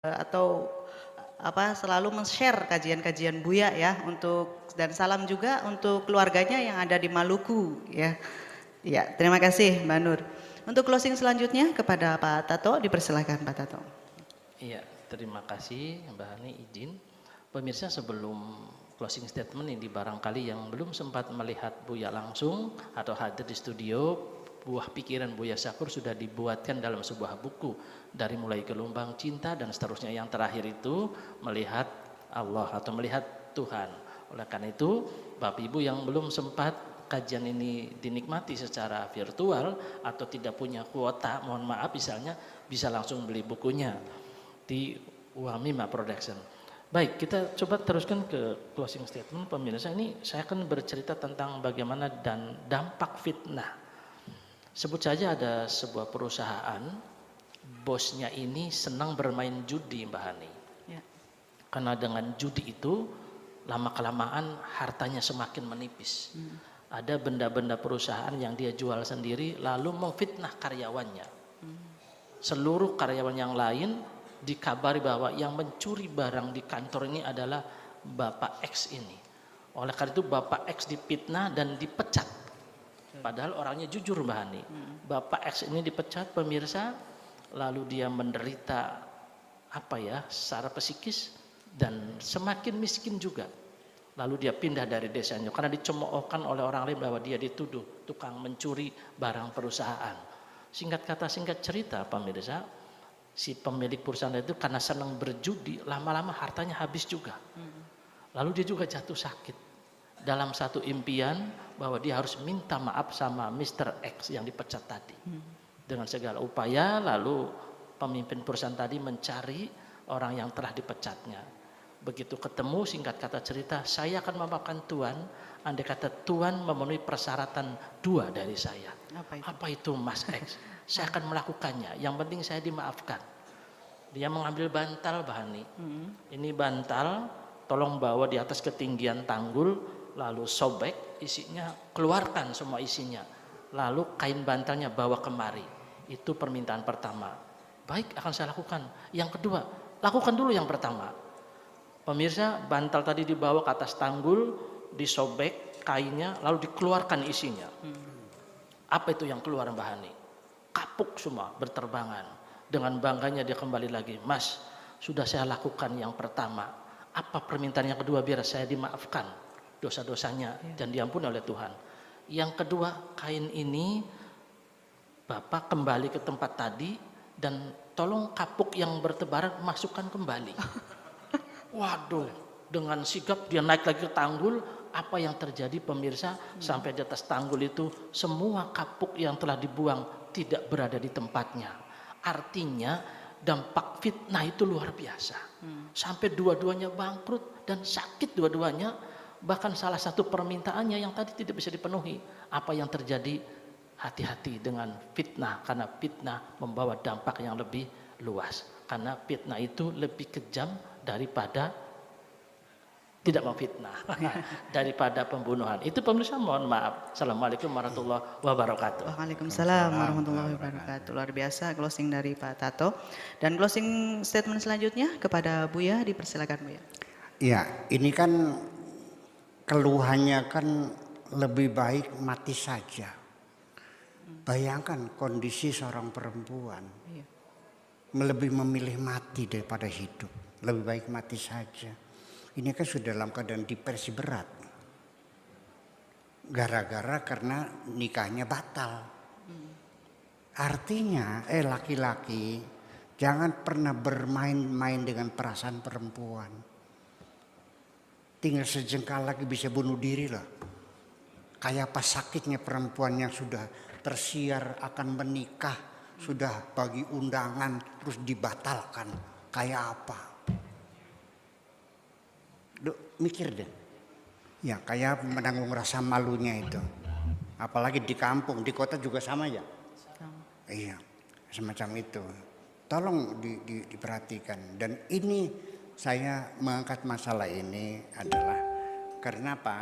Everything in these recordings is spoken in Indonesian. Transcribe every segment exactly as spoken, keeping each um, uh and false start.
atau apa selalu men-share kajian-kajian Buya ya untuk dan salam juga untuk keluarganya yang ada di Maluku ya. Ya, terima kasih Mbak Nur. Untuk closing selanjutnya kepada Pak Tato, dipersilakan Pak Tato. Iya, terima kasih Mbak Hani izin. Pemirsa, sebelum closing statement ini barangkali yang belum sempat melihat Buya langsung atau hadir di studio, buah pikiran Buya Syakur sudah dibuatkan dalam sebuah buku dari mulai gelombang cinta dan seterusnya. Yang terakhir itu melihat Allah atau melihat Tuhan. Oleh karena itu, Bapak Ibu yang belum sempat kajian ini dinikmati secara virtual atau tidak punya kuota, mohon maaf misalnya bisa langsung beli bukunya di Wamima Production. Baik, kita coba teruskan ke closing statement. Pemirsa, ini saya akan bercerita tentang bagaimana dan dampak fitnah. Sebut saja ada sebuah perusahaan, bosnya ini senang bermain judi Mbak Hani. Ya. Karena dengan judi itu lama-kelamaan hartanya semakin menipis. Hmm. Ada benda-benda perusahaan yang dia jual sendiri lalu memfitnah karyawannya. Hmm. Seluruh karyawan yang lain dikabari bahwa yang mencuri barang di kantor ini adalah Bapak X ini. Oleh karena itu Bapak X dipitnah dan dipecat. Padahal orangnya jujur Mbak Hani. Bapak X ini dipecat pemirsa, lalu dia menderita apa ya, secara psikis dan semakin miskin juga. Lalu dia pindah dari desanya karena dicemoohkan oleh orang lain bahwa dia dituduh tukang mencuri barang perusahaan. Singkat kata singkat cerita pemirsa, si pemilik perusahaan itu karena senang berjudi, lama-lama hartanya habis juga. Lalu dia juga jatuh sakit. Dalam satu impian bahwa dia harus minta maaf sama mister X yang dipecat tadi. Dengan segala upaya, lalu pemimpin perusahaan tadi mencari orang yang telah dipecatnya. Begitu ketemu, singkat kata cerita, saya akan memaafkan Tuan, andai kata Tuan memenuhi persyaratan dua dari saya. Apa itu, Apa itu Mas X? Saya akan melakukannya, yang penting saya dimaafkan. Dia mengambil bantal Bahani. Hmm. Ini bantal, tolong bawa di atas ketinggian tanggul, lalu sobek isinya, keluarkan semua isinya. Lalu kain bantalnya bawa kemari. Itu permintaan pertama. Baik, akan saya lakukan. Yang kedua, lakukan dulu yang pertama. Pemirsa, bantal tadi dibawa ke atas tanggul, disobek kainnya, lalu dikeluarkan isinya. Hmm. Apa itu yang keluar Mbak Hani? Kapuk semua berterbangan. Dengan bangganya dia kembali lagi, Mas, sudah saya lakukan yang pertama. Apa permintaan yang kedua biar saya dimaafkan dosa-dosanya ya, dan diampuni oleh Tuhan. Yang kedua, kain ini Bapak kembali ke tempat tadi dan tolong kapuk yang bertebaran masukkan kembali. Waduh, dengan sigap dia naik lagi ke tanggul. Apa yang terjadi pemirsa? Hmm. Sampai di atas tanggul itu semua kapuk yang telah dibuang tidak berada di tempatnya. Artinya dampak fitnah itu luar biasa. Hmm. Sampai dua-duanya bangkrut dan sakit dua-duanya. Bahkan salah satu permintaannya yang tadi tidak bisa dipenuhi. Apa yang terjadi? Hati-hati dengan fitnah, karena fitnah membawa dampak yang lebih luas. Karena fitnah itu lebih kejam daripada tidak memfitnah, daripada pembunuhan. Itu pemirsa, mohon maaf. Assalamualaikum warahmatullahi wabarakatuh. Waalaikumsalam warahmatullahi wabarakatuh. Luar biasa closing dari Pak Tato. Dan closing statement selanjutnya kepada Buya, dipersilakan Buya. Ya, ini kan keluhannya kan lebih baik mati saja. Bayangkan kondisi seorang perempuan, iya, lebih memilih mati daripada hidup. Lebih baik mati saja. Ini kan sudah dalam keadaan depresi berat. Gara-gara karena nikahnya batal. Hmm. Artinya, eh laki-laki jangan pernah bermain-main dengan perasaan perempuan. Tinggal sejengkal lagi bisa bunuh diri lah. Kayak apa sakitnya perempuan yang sudah tersiar akan menikah, sudah bagi undangan terus dibatalkan. Kayak apa? Duh, mikir deh. Ya kayak menanggung rasa malunya itu. Apalagi di kampung, di kota juga sama ya. Iya, semacam itu. Tolong di, di, diperhatikan. Dan ini saya mengangkat masalah ini adalah karena apa?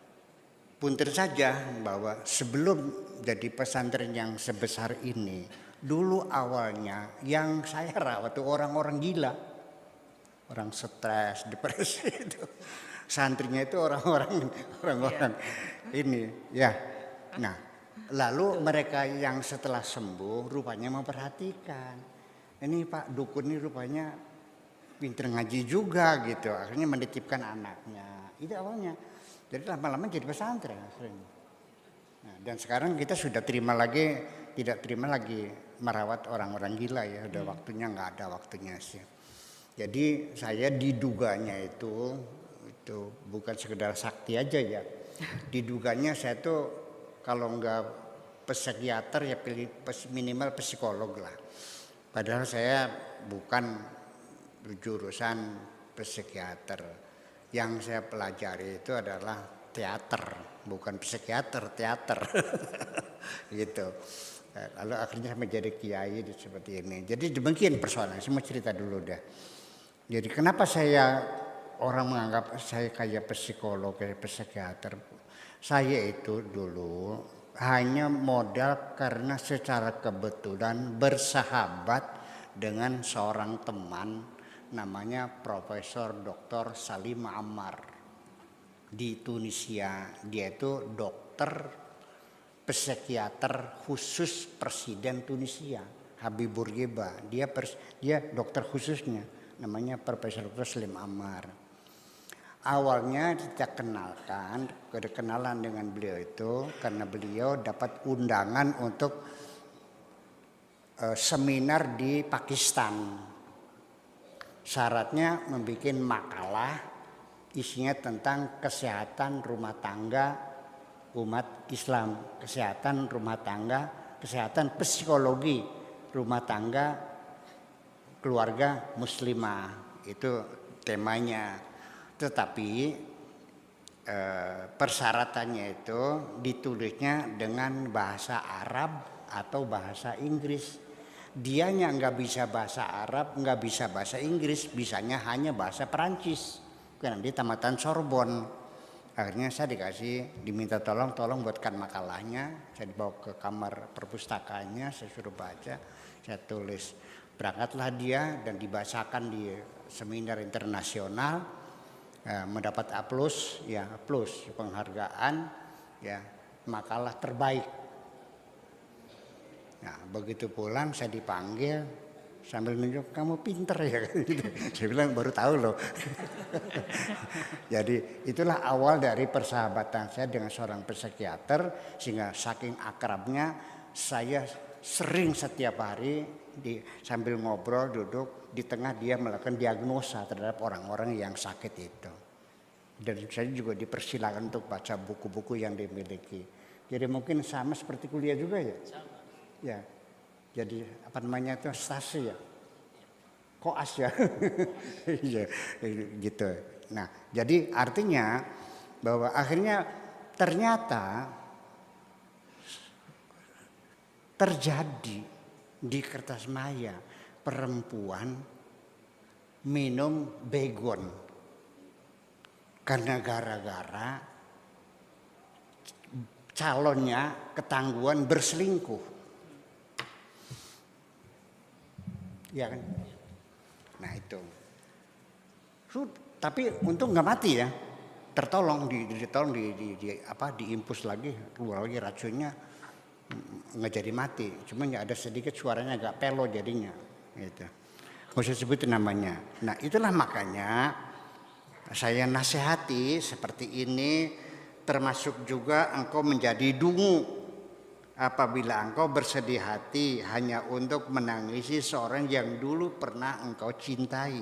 Punten saja bahwa sebelum jadi pesantren yang sebesar ini, Dulu awalnya yang saya rawat tuh orang-orang gila. Orang stres, depresi itu. Santrinya itu orang-orang orang-orang ini ya. Nah, lalu mereka yang setelah sembuh rupanya memperhatikan. Ini Pak Dukun ini rupanya pinter ngaji juga gitu. Akhirnya menitipkan anaknya. Itu awalnya. Jadi lama-lama jadi pesantren. Nah, dan sekarang kita sudah terima lagi, tidak terima lagi merawat orang-orang gila ya. Udah hmm. waktunya, nggak ada waktunya sih. Jadi saya diduganya itu itu bukan sekedar sakti aja ya. Diduganya saya tuh kalau nggak psikiater ya minimal psikolog lah. Padahal saya bukan jurusan psikiater. Yang saya pelajari itu adalah teater, bukan psikiater, teater. Gitu. Lalu akhirnya menjadi kiai seperti ini. Jadi demikian persoalannya. Saya mau cerita dulu deh. Jadi kenapa saya orang menganggap saya kayak psikolog, kayak psikiater. Saya itu dulu hanya modal karena secara kebetulan bersahabat dengan seorang teman namanya Profesor Doktor Salim Ammar di Tunisia. Dia itu dokter psikiater khusus Presiden Tunisia Habib Bourguiba. Dia pers, dia dokter khususnya namanya Profesor Doktor Salim Ammar. Awalnya kita kenalkan, kenalan dengan beliau itu karena beliau dapat undangan untuk uh, seminar di Pakistan. Syaratnya membuat makalah isinya tentang kesehatan rumah tangga umat Islam, kesehatan rumah tangga, kesehatan psikologi rumah tangga keluarga muslimah, itu temanya. Tetapi eh, persyaratannya itu ditulisnya dengan bahasa Arab atau bahasa Inggris. Dianya nggak bisa bahasa Arab, nggak bisa bahasa Inggris, bisanya hanya bahasa Perancis. Karena di tamatan Sorbonne. Akhirnya saya dikasih, diminta tolong, tolong buatkan makalahnya. Saya dibawa ke kamar perpustakaannya, saya suruh baca, saya tulis. Berangkatlah dia dan dibacakan di seminar internasional, eh, mendapat A plus, ya plus penghargaan, ya makalah terbaik. Nah begitu pulang saya dipanggil sambil nunjuk, kamu pinter ya. Saya bilang baru tahu loh. Jadi itulah awal dari persahabatan saya dengan seorang psikiater, sehingga saking akrabnya saya sering setiap hari di, sambil ngobrol duduk di tengah dia melakukan diagnosa terhadap orang-orang yang sakit itu. Dan saya juga dipersilakan untuk baca buku-buku yang dimiliki. Jadi mungkin sama seperti kuliah juga ya. Sama. Ya. Jadi apa namanya itu stasi ya. Koas ya. Iya, gitu. Nah, jadi artinya bahwa akhirnya ternyata terjadi di Kertasmaya perempuan minum begon karena gara-gara calonnya ketangguhan berselingkuh. Ya kan? Nah itu. Tapi untung nggak mati ya, tertolong, di, ditolong, di, di, di apa, diimpus lagi, keluar lagi racunnya, nggak jadi mati. Cuma ya ada sedikit suaranya agak pelo jadinya, gitu. Nggak usah sebutin namanya. Nah itulah makanya saya nasihati seperti ini, termasuk juga engkau menjadi dungu. Apabila engkau bersedih hati hanya untuk menangisi seorang yang dulu pernah engkau cintai.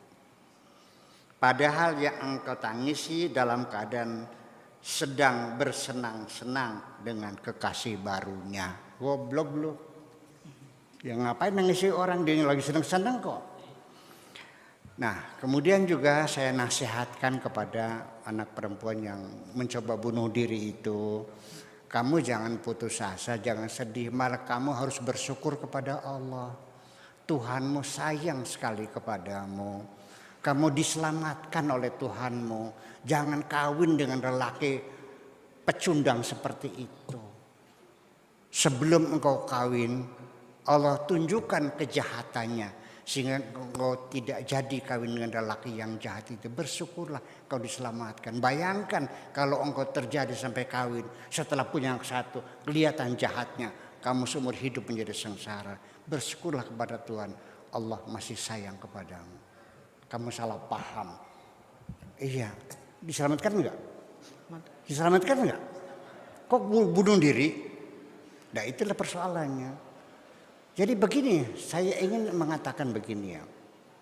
Padahal yang engkau tangisi dalam keadaan sedang bersenang-senang dengan kekasih barunya. Goblok lu. Ya ngapain nangisi orang dia lagi senang-senang kok. Nah kemudian juga saya nasihatkan kepada anak perempuan yang mencoba bunuh diri itu. Kamu jangan putus asa, jangan sedih, malah kamu harus bersyukur kepada Allah. Tuhanmu sayang sekali kepadamu. Kamu diselamatkan oleh Tuhanmu. Jangan kawin dengan lelaki pecundang seperti itu. Sebelum engkau kawin, Allah tunjukkan kejahatannya sehingga engkau tidak jadi kawin dengan lelaki yang jahat itu. Bersyukurlah kau diselamatkan. Bayangkan kalau engkau terjadi sampai kawin, setelah punya yang satu kelihatan jahatnya, kamu seumur hidup menjadi sengsara. Bersyukurlah kepada Tuhan, Allah masih sayang kepadamu. Kamu salah paham. Iya, diselamatkan enggak? Diselamatkan enggak? Kok bunuh diri? Nah, itulah persoalannya. Jadi begini, saya ingin mengatakan begini ya.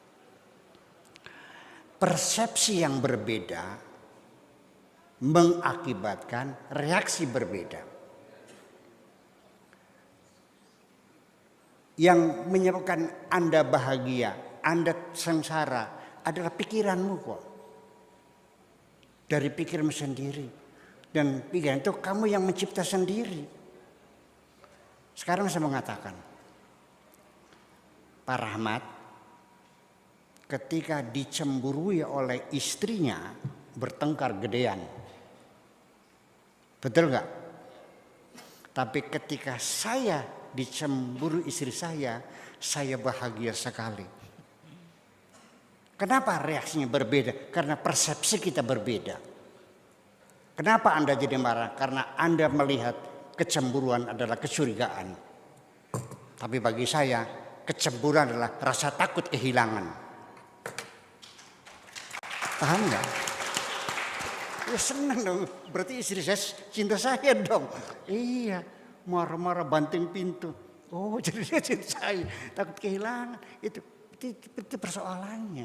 Persepsi yang berbeda mengakibatkan reaksi berbeda. Yang menyebabkan Anda bahagia, Anda sengsara adalah pikiranmu kok. Dari pikiranmu sendiri. Dan pikiran itu kamu yang mencipta sendiri. Sekarang saya mengatakan, Pak Rahmat ketika dicemburui oleh istrinya bertengkar gedean. Betul nggak? Tapi ketika saya dicemburu istri saya, saya bahagia sekali. Kenapa reaksinya berbeda? Karena persepsi kita berbeda. Kenapa Anda jadi marah? Karena Anda melihat kecemburuan adalah kecurigaan. Tapi bagi saya, kecemburuan adalah rasa takut kehilangan. Paham nggak? Ya senang dong. Berarti istri saya cinta saya dong. Iya, marah-marah banting pintu. Oh, jadi dia cinta saya. Takut kehilangan. Itu, itu, itu persoalannya.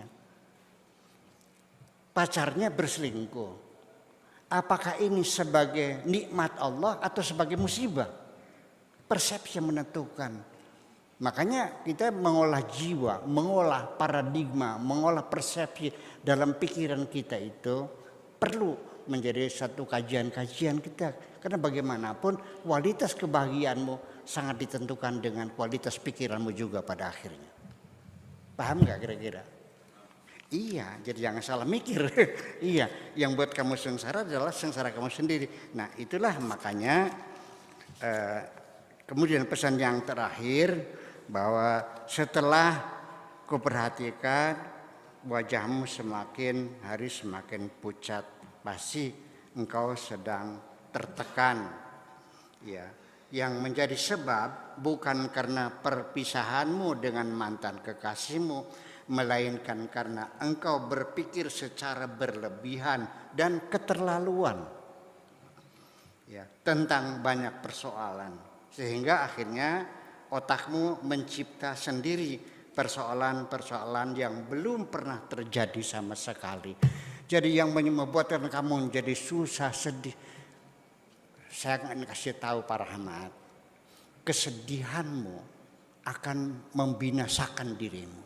Pacarnya berselingkuh. Apakah ini sebagai nikmat Allah atau sebagai musibah? Persepsi yang menentukan. Makanya kita mengolah jiwa, mengolah paradigma, mengolah persepsi dalam pikiran kita itu perlu menjadi satu kajian-kajian kita. Karena bagaimanapun kualitas kebahagiaanmu sangat ditentukan dengan kualitas pikiranmu juga pada akhirnya. Paham nggak kira-kira? Iya, jadi jangan salah mikir. Iya, yang buat kamu sengsara adalah sengsara kamu sendiri. Nah, itulah makanya eh, kemudian pesan yang terakhir, bahwa setelah kuperhatikan wajahmu semakin hari semakin pucat, pasti engkau sedang tertekan. Ya, yang menjadi sebab bukan karena perpisahanmu dengan mantan kekasihmu, melainkan karena engkau berpikir secara berlebihan dan keterlaluan. Ya, tentang banyak persoalan, sehingga akhirnya otakmu mencipta sendiri persoalan-persoalan yang belum pernah terjadi sama sekali. Jadi yang membuatkan kamu menjadi susah, sedih. Saya akan kasih tahu Pak Rahmat, kesedihanmu akan membinasakan dirimu.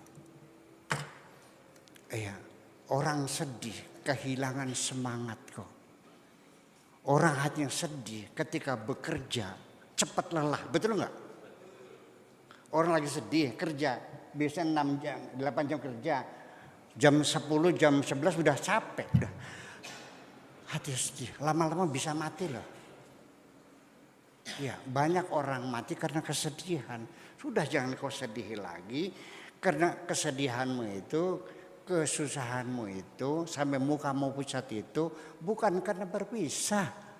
Iya, orang sedih kehilangan semangat kok. Orang hati yang sedih ketika bekerja cepat lelah, betul nggak? Orang lagi sedih kerja, biasanya enam jam, delapan jam kerja, jam sepuluh, jam sebelas udah capek, udah hati sedih, lama-lama bisa mati loh. Ya, banyak orang mati karena kesedihan. Sudah jangan kau sedih lagi, karena kesedihanmu itu, kesusahanmu itu, sampai mukamu pucat itu bukan karena berpisah.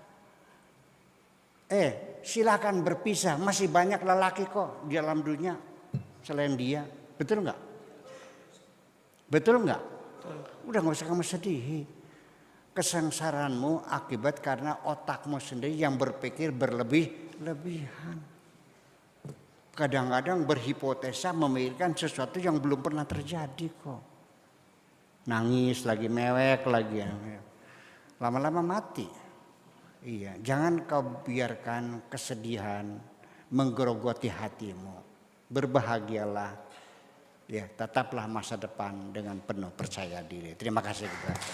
Eh, silakan berpisah. Masih banyak lelaki kok di dalam dunia selain dia. Betul nggak? Betul nggak? Udah nggak usah kamu sedih. Kesengsaraanmu akibat karena otakmu sendiri yang berpikir berlebih-lebihan. Kadang-kadang berhipotesa memikirkan sesuatu yang belum pernah terjadi kok. Nangis lagi, mewek lagi. Lama-lama mati. Iya, jangan kau biarkan kesedihan menggerogoti hatimu. Berbahagialah. Ya, tetaplah masa depan dengan penuh percaya diri. Terima kasih.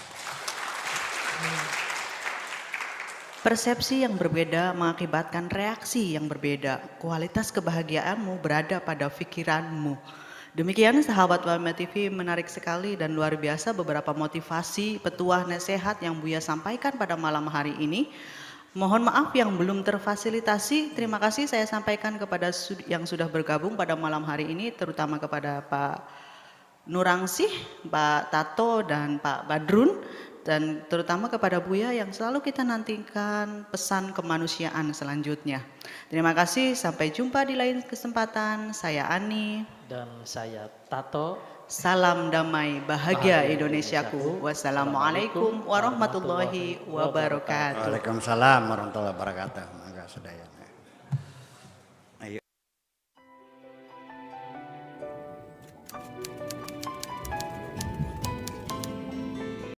Persepsi yang berbeda mengakibatkan reaksi yang berbeda. Kualitas kebahagiaanmu berada pada pikiranmu. Demikian sahabat Warma T V, menarik sekali dan luar biasa beberapa motivasi, petuah, nasihat yang Buya sampaikan pada malam hari ini. Mohon maaf yang belum terfasilitasi. Terima kasih saya sampaikan kepada yang sudah bergabung pada malam hari ini, terutama kepada Pak Nurangsih, Pak Tato, dan Pak Badrun, dan terutama kepada Buya yang selalu kita nantikan pesan kemanusiaan selanjutnya. Terima kasih, sampai jumpa di lain kesempatan. Saya Ani. Dan saya Tato. Salam damai bahagia Bahagia Indonesiaku. Indonesiaku. Wassalamualaikum warahmatullahi wabarakatuh. Waalaikumsalam warahmatullahi wabarakatuh. Mangga sedaya.